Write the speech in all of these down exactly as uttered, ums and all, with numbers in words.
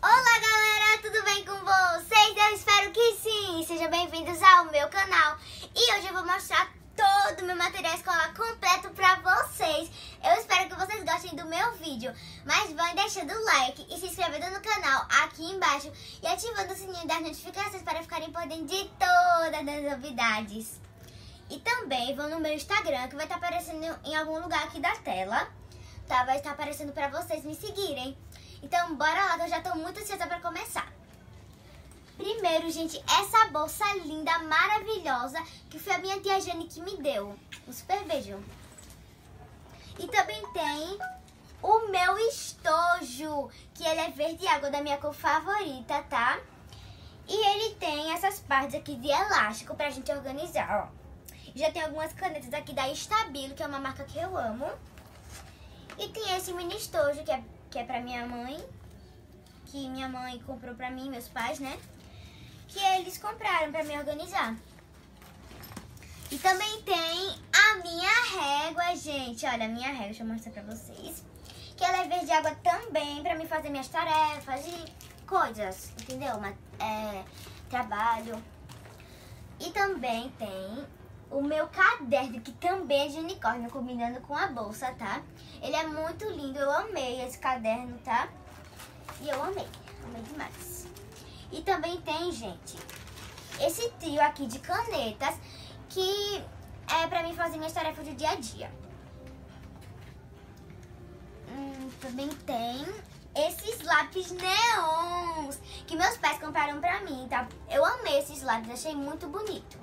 Olá galera, tudo bem com vocês? Eu espero que sim! Sejam bem-vindos ao meu canal. E hoje eu vou mostrar todo o meu material escolar completo pra vocês. Eu espero que vocês gostem do meu vídeo. Mas vão deixando o like e se inscrevendo no canal aqui embaixo e ativando o sininho das notificações para ficarem por dentro de todas as novidades. E também vão no meu Instagram, que vai estar aparecendo em algum lugar aqui da tela. Tá? Vai estar aparecendo pra vocês me seguirem. Então, bora lá que eu já tô muito ansiosa pra começar. Primeiro, gente, essa bolsa linda, maravilhosa, que foi a minha tia Jane que me deu. Um super beijo. E também tem o meu estojo, que ele é verde água, da minha cor favorita, tá? E ele tem essas partes aqui de elástico pra gente organizar, ó. Já tem algumas canetas aqui da Stabilo, que é uma marca que eu amo. E tem esse mini estojo, que é que é pra minha mãe, que minha mãe comprou pra mim, meus pais, né? Que eles compraram pra me organizar. E também tem a minha régua, gente. Olha, a minha régua, deixa eu mostrar pra vocês. Que ela é verde água também, pra me fazer minhas tarefas e coisas, entendeu? Uma, é, trabalho. E também tem o meu caderno, que também é de unicórnio, combinando com a bolsa, tá? Ele é muito lindo, eu amei esse caderno, tá? E eu amei, amei demais. E também tem, gente, esse trio aqui de canetas, que é pra mim fazer minhas tarefas do dia a dia. Hum, também tem esses lápis neons, que meus pais compraram pra mim, tá? Eu amei esses lápis, achei muito bonito.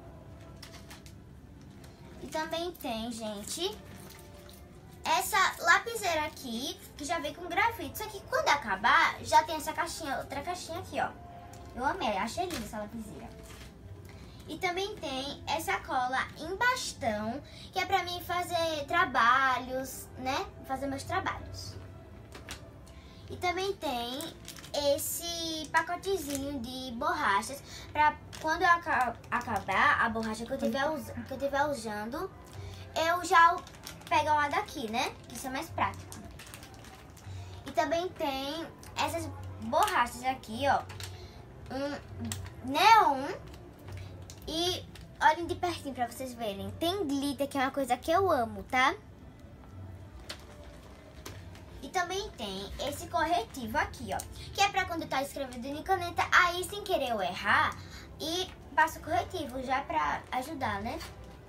E também tem, gente, essa lapiseira aqui, que já vem com grafite. Só que quando acabar, já tem essa caixinha, outra caixinha aqui, ó. Eu amei, achei linda essa lapiseira. E também tem essa cola em bastão, que é pra mim fazer trabalhos, né? Fazer meus trabalhos. E também tem esse pacotezinho de borrachas pra quando eu acabar a borracha que eu tiver, que eu tiver usando, eu já pego uma daqui, né? Que isso é mais prático. E também tem essas borrachas aqui, ó. Um neon. E olhem de pertinho pra vocês verem. Tem glitter, que é uma coisa que eu amo, tá? E também tem esse corretivo aqui, ó, que é pra quando tá escrevendo em caneta, aí sem querer eu errar, e passo o corretivo já pra ajudar, né?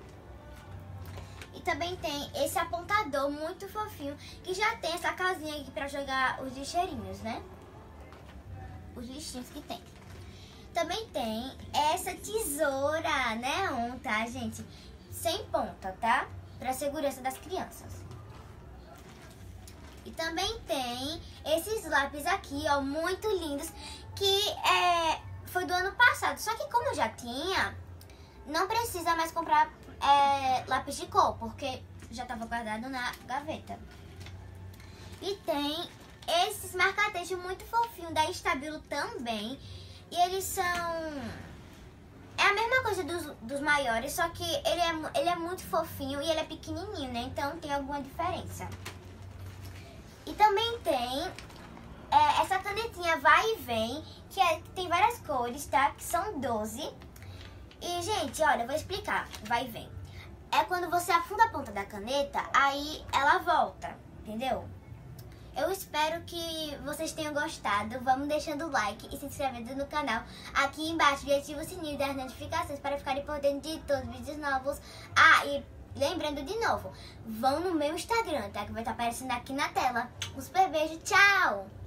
E também tem esse apontador muito fofinho, que já tem essa casinha aqui pra jogar os lixeirinhos, né? Os lixinhos que tem. Também tem essa tesoura neon, tá, gente? Sem ponta, tá? Pra segurança das crianças. E também tem esses lápis aqui, ó, muito lindos, que é, foi do ano passado. Só que como eu já tinha, não precisa mais comprar é, lápis de cor, porque já estava guardado na gaveta. E tem esses marca-texto muito fofinhos da Stabilo também. E eles são... é a mesma coisa dos, dos maiores, só que ele é, ele é muito fofinho e ele é pequenininho, né? Então tem alguma diferença. E também tem é, essa canetinha vai e vem, que, é, que tem várias cores, tá? Que são doze. E, gente, olha, eu vou explicar. Vai e vem. É quando você afunda a ponta da caneta, aí ela volta, entendeu? Eu espero que vocês tenham gostado. Vamos deixando o like e se inscrevendo no canal aqui embaixo. E ativa o sininho das notificações para ficarem por dentro de todos os vídeos novos. Ah, e... lembrando de novo, vão no meu Instagram, tá? Que vai estar aparecendo aqui na tela. Um super beijo, tchau!